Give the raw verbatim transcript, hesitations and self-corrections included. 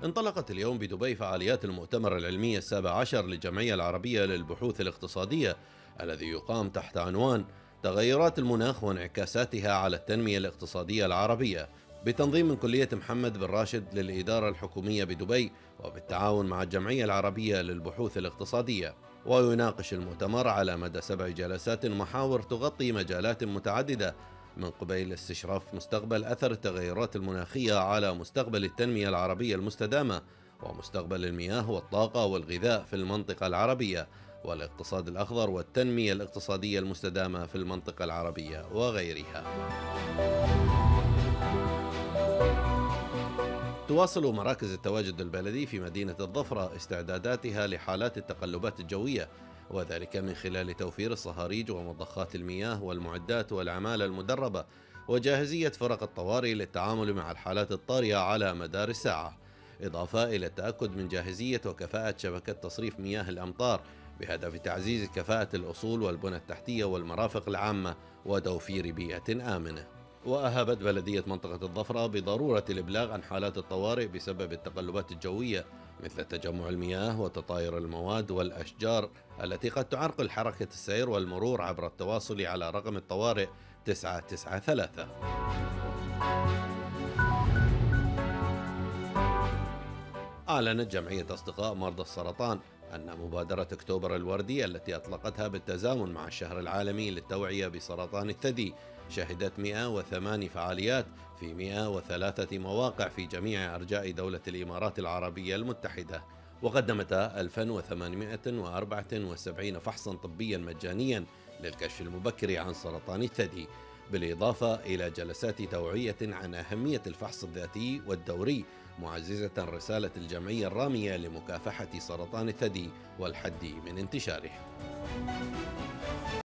انطلقت اليوم بدبي فعاليات المؤتمر العلمي السابع عشر للجمعية العربية للبحوث الاقتصادية، الذي يقام تحت عنوان تغيرات المناخ وانعكاساتها على التنمية الاقتصادية العربية، بتنظيم من كلية محمد بن راشد للإدارة الحكومية بدبي وبالتعاون مع الجمعية العربية للبحوث الاقتصادية. ويناقش المؤتمر على مدى سبع جلسات محاور تغطي مجالات متعددة، من قبيل استشراف مستقبل أثر التغيرات المناخية على مستقبل التنمية العربية المستدامة، ومستقبل المياه والطاقة والغذاء في المنطقة العربية، والاقتصاد الأخضر والتنمية الاقتصادية المستدامة في المنطقة العربية وغيرها. تواصل مراكز التواجد البلدي في مدينة الظفرة استعداداتها لحالات التقلبات الجوية، وذلك من خلال توفير الصهاريج ومضخات المياه والمعدات والعمالة المدربة، وجاهزية فرق الطوارئ للتعامل مع الحالات الطارئة على مدار الساعة، إضافة إلى التأكد من جاهزية وكفاءة شبكة تصريف مياه الأمطار بهدف تعزيز كفاءة الأصول والبنى التحتية والمرافق العامة وتوفير بيئة آمنة. وأهبت بلدية منطقة الظفرة بضرورة الإبلاغ عن حالات الطوارئ بسبب التقلبات الجوية، مثل تجمع المياه وتطاير المواد والأشجار التي قد تعرقل حركة السير والمرور، عبر التواصل على رقم الطوارئ تسعة تسعة ثلاثة. أعلنت جمعية أصدقاء مرضى السرطان أن مبادرة أكتوبر الوردي التي أطلقتها بالتزامن مع الشهر العالمي للتوعية بسرطان الثدي شهدت مئة وثمانية فعاليات في مئة وثلاثة مواقع في جميع أرجاء دولة الإمارات العربية المتحدة، وقدمت ألف وثمانمئة وأربعة وسبعين فحصا طبيا مجانيا للكشف المبكر عن سرطان الثدي، بالإضافة إلى جلسات توعية عن أهمية الفحص الذاتي والدوري، معززة رسالة الجمعية الرامية لمكافحة سرطان الثدي والحد من انتشاره.